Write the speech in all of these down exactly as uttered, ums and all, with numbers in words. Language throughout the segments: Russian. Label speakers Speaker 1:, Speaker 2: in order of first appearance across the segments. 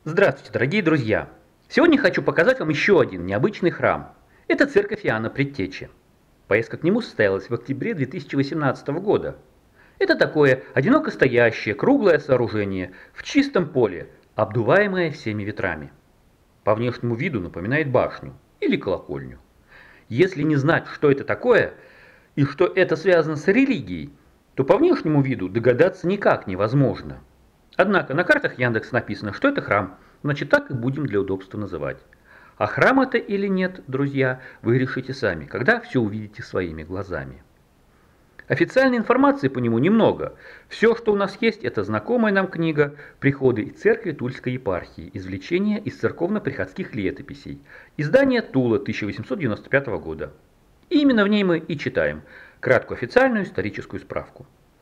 Speaker 1: Здравствуйте, дорогие друзья! Сегодня хочу показать вам еще один необычный храм. Это церковь Иоанна Предтечи. Поездка к нему состоялась в октябре две тысячи восемнадцатого года. Это такое одиноко стоящее, круглое сооружение в чистом поле, обдуваемое всеми ветрами. По внешнему виду напоминает башню или колокольню. Если не знать, что это такое и что это связано с религией, то по внешнему виду догадаться никак невозможно. Однако на картах Яндекс написано, что это храм, значит так и будем для удобства называть. А храм это или нет, друзья, вы решите сами, когда все увидите своими глазами. Официальной информации по нему немного. Все, что у нас есть, это знакомая нам книга «Приходы и церкви Тульской епархии. Извлечения из церковно-приходских летописей». Издание Тула тысяча восемьсот девяносто пятого года. И именно в ней мы и читаем краткую официальную историческую справку.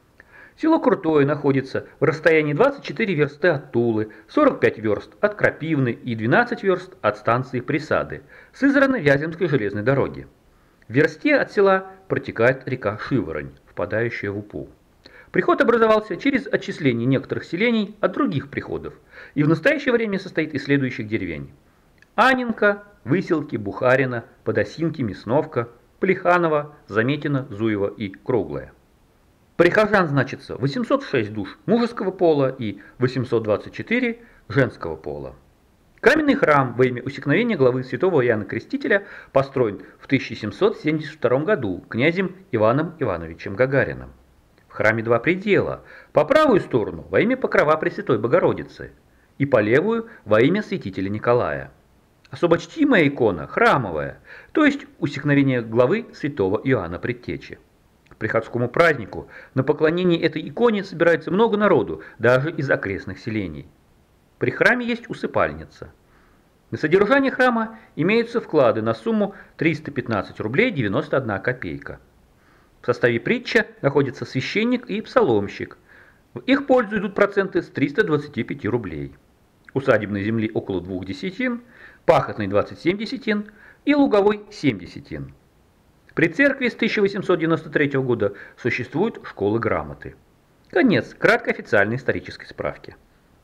Speaker 1: Село Крутое находится в расстоянии двадцать четыре версты от Тулы, сорок пять верст от Крапивны и двенадцать верст от станции Присады, Сызрано-Вяземской железной дороги. В версте от села протекает река Шиворонь, впадающая в Упу. Приход образовался через отчисление некоторых селений от других приходов и в настоящее время состоит из следующих деревень: Анинка, Выселки, Бухарина, Подосинки, Мясновка, Плеханово, Заметино, Зуево и Круглое. Прихожан значится восемьсот шесть душ мужеского пола и восемьсот двадцать четыре женского пола. Каменный храм во имя усекновения главы святого Иоанна Крестителя построен в тысяча семьсот семьдесят втором году князем Иваном Ивановичем Гагариным. В храме два предела: по правую сторону во имя покрова Пресвятой Богородицы и по левую во имя святителя Николая. Особо чтимая икона храмовая, то есть усекновение главы святого Иоанна Предтечи. К приходскому празднику на поклонение этой иконе собирается много народу, даже из окрестных селений. При храме есть усыпальница. На содержание храма имеются вклады на сумму триста пятнадцать рублей девяносто одна копейка. В составе притча находятся священник и псаломщик. В их пользу идут проценты с триста двадцати пяти рублей. Усадебной земли около двух десятин, пахотной двадцать семь десятин и луговой семь десятин. При церкви с тысяча восемьсот девяносто третьего года существуют школы грамоты. Конец краткой официальной исторической справки.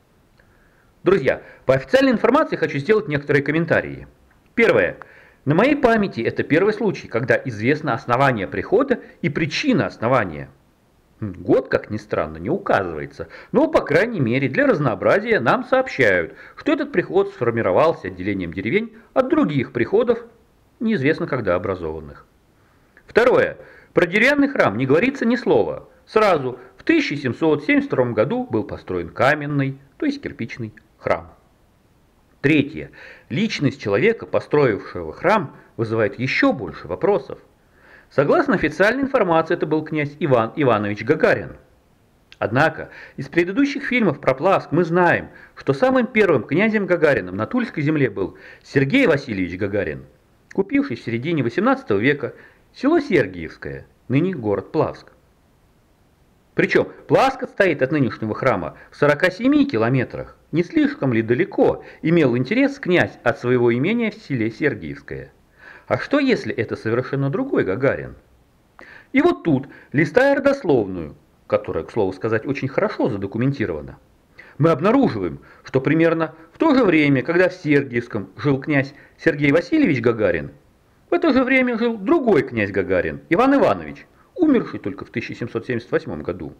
Speaker 1: Друзья, по официальной информации хочу сделать некоторые комментарии. Первое. На моей памяти это первый случай, когда известно основание прихода и причина основания. Год, как ни странно, не указывается, но, по крайней мере, для разнообразия нам сообщают, что этот приход сформировался отделением деревень от других приходов, неизвестно когда образованных. Второе. Про деревянный храм не говорится ни слова. Сразу в тысяча семьсот семьдесят втором году был построен каменный, то есть кирпичный храм. Третье. Личность человека, построившего храм, вызывает еще больше вопросов. Согласно официальной информации, это был князь Иван Иванович Гагарин. Однако, из предыдущих фильмов про Плавск мы знаем, что самым первым князем Гагарином на Тульской земле был Сергей Васильевич Гагарин, купивший в середине восемнадцатого века село Сергиевское, ныне город Плавск. Причем Плавск стоит от нынешнего храма в сорока семи километрах. Не слишком ли далеко имел интерес князь от своего имения в селе Сергиевское? А что если это совершенно другой Гагарин? И вот тут, листая родословную, которая, к слову сказать, очень хорошо задокументирована, мы обнаруживаем, что примерно в то же время, когда в Сергиевском жил князь Сергей Васильевич Гагарин, в это же время жил другой князь Гагарин, Иван Иванович, умерший только в тысяча семьсот семьдесят восьмом году.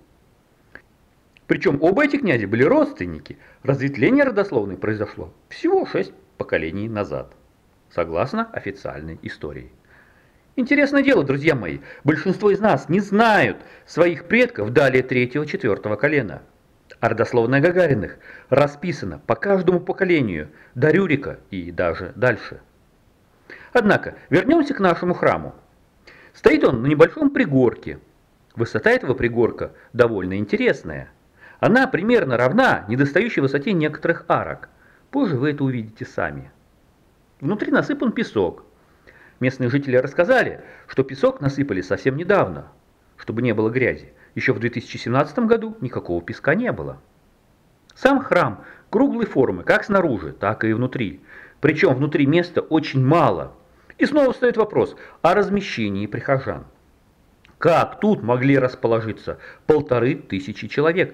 Speaker 1: Причем оба эти князя были родственники. Разветвление родословной произошло всего шесть поколений назад, согласно официальной истории. Интересное дело, друзья мои, большинство из нас не знают своих предков далее третьего-четвертого колена. А родословная Гагариных расписана по каждому поколению, до Рюрика и даже дальше. Однако, вернемся к нашему храму. Стоит он на небольшом пригорке. Высота этого пригорка довольно интересная. Она примерно равна недостающей высоте некоторых арок. Позже вы это увидите сами. Внутри насыпан песок. Местные жители рассказали, что песок насыпали совсем недавно, чтобы не было грязи. Еще в две тысячи семнадцатом году никакого песка не было. Сам храм круглой формы, как снаружи, так и внутри. Причем внутри места очень мало. И снова встает вопрос о размещении прихожан. Как тут могли расположиться полторы тысячи человек?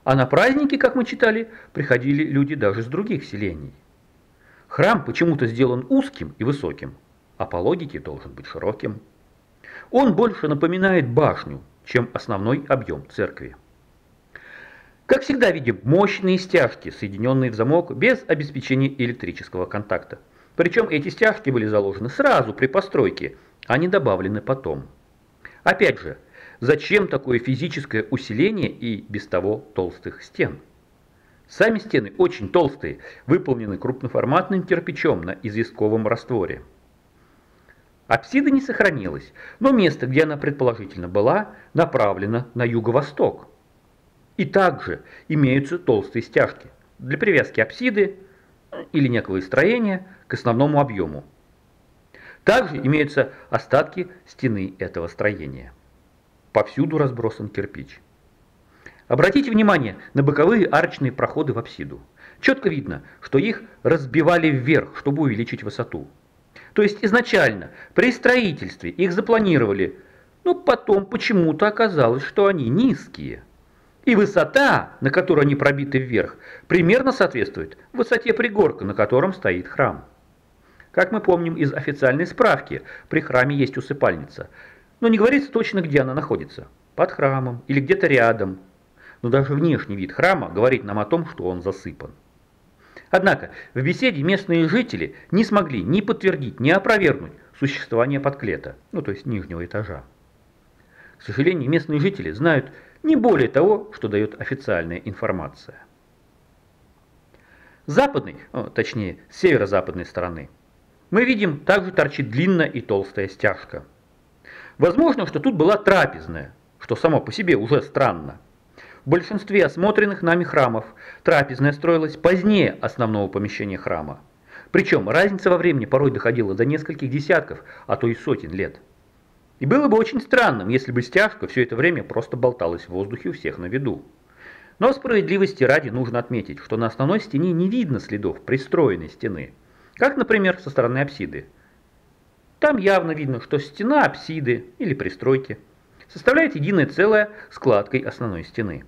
Speaker 1: А на праздники, как мы читали, приходили люди даже с других селений. Храм почему-то сделан узким и высоким, а по логике должен быть широким. Он больше напоминает башню, чем основной объем церкви. Как всегда видим мощные стяжки, соединенные в замок без обеспечения электрического контакта. Причем эти стяжки были заложены сразу при постройке, а не добавлены потом. Опять же, зачем такое физическое усиление и без того толстых стен? Сами стены очень толстые, выполнены крупноформатным кирпичом на известковом растворе. Апсида не сохранилась, но место, где она предположительно была, направлено на юго-восток. И также имеются толстые стяжки для привязки апсиды или некого строения к основному объему. Также имеются остатки стены этого строения. Повсюду разбросан кирпич. Обратите внимание на боковые арочные проходы в апсиду. Четко видно, что их разбивали вверх, чтобы увеличить высоту. То есть изначально при строительстве их запланировали, но потом почему-то оказалось, что они низкие. И высота, на которой они пробиты вверх, примерно соответствует высоте пригорка, на котором стоит храм. Как мы помним из официальной справки, при храме есть усыпальница, но не говорится точно, где она находится, под храмом или где-то рядом. Но даже внешний вид храма говорит нам о том, что он засыпан. Однако в беседе местные жители не смогли ни подтвердить, ни опровергнуть существование подклета, ну то есть нижнего этажа. К сожалению, местные жители знают не более того, что дает официальная информация. С западной, точнее с северо-западной стороны, мы видим, также торчит длинная и толстая стяжка. Возможно, что тут была трапезная, что само по себе уже странно. В большинстве осмотренных нами храмов трапезная строилась позднее основного помещения храма. Причем разница во времени порой доходила до нескольких десятков, а то и сотен лет. И было бы очень странным, если бы стяжка все это время просто болталась в воздухе у всех на виду. Но справедливости ради нужно отметить, что на основной стене не видно следов пристроенной стены, как, например, со стороны апсиды. Там явно видно, что стена апсиды или пристройки составляет единое целое с кладкой основной стены.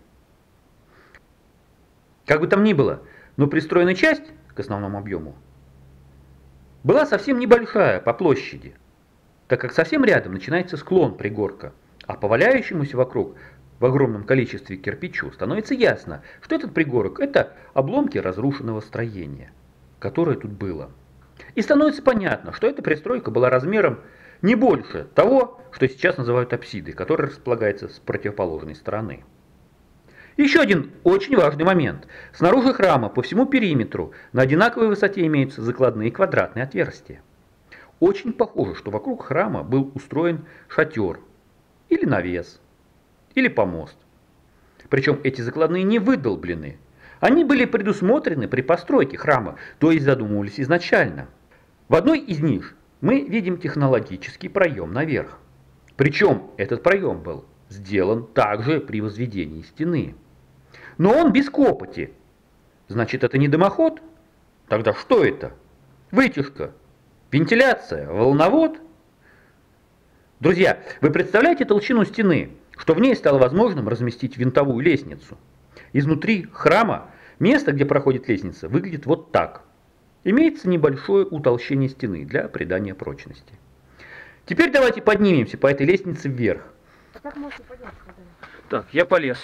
Speaker 1: Как бы там ни было, но пристроенная часть к основному объему была совсем небольшая по площади, так как совсем рядом начинается склон пригорка, а по валяющемуся вокруг в огромном количестве кирпичу становится ясно, что этот пригорок – это обломки разрушенного строения, которое тут было. И становится понятно, что эта пристройка была размером не больше того, что сейчас называют апсидой, которая располагается с противоположной стороны. Еще один очень важный момент. Снаружи храма по всему периметру на одинаковой высоте имеются закладные квадратные отверстия. Очень похоже, что вокруг храма был устроен шатер, или навес, или помост. Причем эти закладные не выдолблены. Они были предусмотрены при постройке храма, то есть задумывались изначально. В одной из них мы видим технологический проем наверх. Причем этот проем был сделан также при возведении стены. Но он без копоти. Значит, это не дымоход? Тогда что это? Вытяжка? Вентиляция? Волновод? Друзья, вы представляете толщину стены, что в ней стало возможным разместить винтовую лестницу? Изнутри храма место, где проходит лестница, выглядит вот так. Имеется небольшое утолщение стены для придания прочности. Теперь давайте поднимемся по этой лестнице вверх.
Speaker 2: А как можно подняться?
Speaker 1: Так, я полез.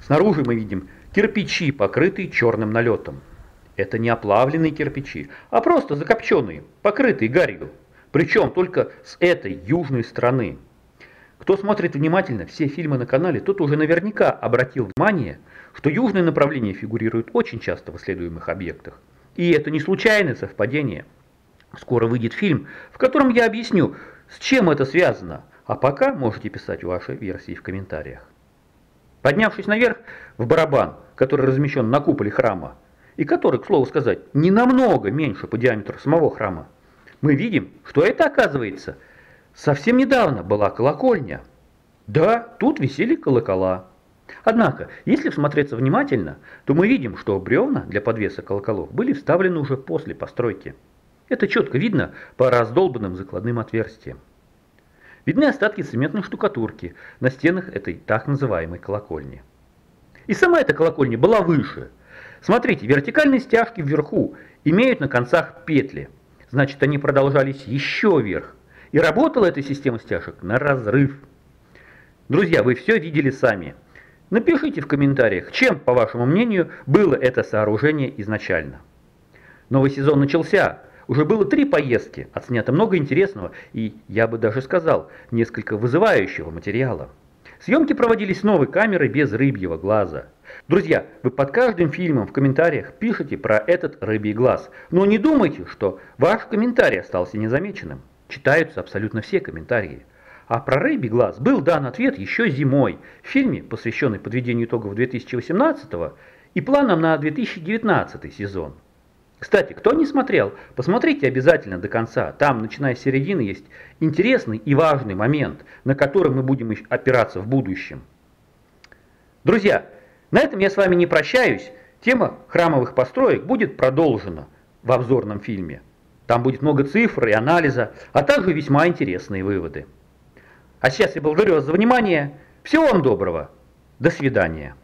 Speaker 1: Снаружи мы видим кирпичи, покрытые черным налетом. Это не оплавленные кирпичи, а просто закопченные, покрытые гарью. Причем только с этой южной стороны. Кто смотрит внимательно все фильмы на канале, тот уже наверняка обратил внимание, что южное направление фигурирует очень часто в исследуемых объектах. И это не случайное совпадение. Скоро выйдет фильм, в котором я объясню, с чем это связано. А пока можете писать ваши версии в комментариях. Поднявшись наверх в барабан, который размещен на куполе храма, и который, к слову сказать, не намного меньше по диаметру самого храма, мы видим, что это, оказывается, совсем недавно была колокольня. Да, тут висели колокола. Однако, если всмотреться внимательно, то мы видим, что бревна для подвеса колоколов были вставлены уже после постройки. Это четко видно по раздолбанным закладным отверстиям. Видны остатки цементной штукатурки на стенах этой так называемой колокольни. И сама эта колокольня была выше. Смотрите, вертикальные стяжки вверху имеют на концах петли. Значит, они продолжались еще вверх. И работала эта система стяжек на разрыв. Друзья, вы все видели сами. Напишите в комментариях, чем, по вашему мнению, было это сооружение изначально. Новый сезон начался. Уже было три поездки, отснято много интересного и, я бы даже сказал, несколько вызывающего материала. Съемки проводились с новой камерой без рыбьего глаза. Друзья, вы под каждым фильмом в комментариях пишите про этот рыбий глаз. Но не думайте, что ваш комментарий остался незамеченным. Читаются абсолютно все комментарии. А про рыбий глаз был дан ответ еще зимой в фильме, посвященный подведению итогов две тысячи восемнадцатого и планам на две тысячи девятнадцатый сезон. Кстати, кто не смотрел, посмотрите обязательно до конца. Там, начиная с середины, есть интересный и важный момент, на который мы будем опираться в будущем. Друзья, на этом я с вами не прощаюсь. Тема храмовых построек будет продолжена в обзорном фильме. Там будет много цифр и анализа, а также весьма интересные выводы. А сейчас я благодарю вас за внимание. Всего вам доброго. До свидания.